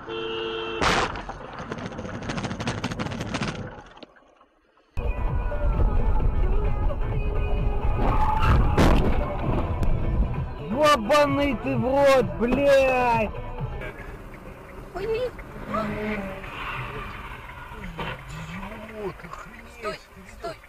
Ебаный ты в рот, блядь! Ой-ой-ой! Идиот, охренеть! Стой, стой!